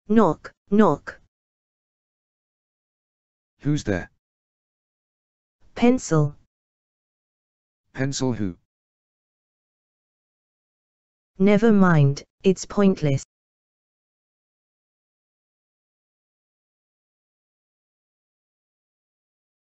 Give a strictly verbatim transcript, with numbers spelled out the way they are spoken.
Knock, knock. Who's there? Pencil. Pencil who? Never mind, it's pointless.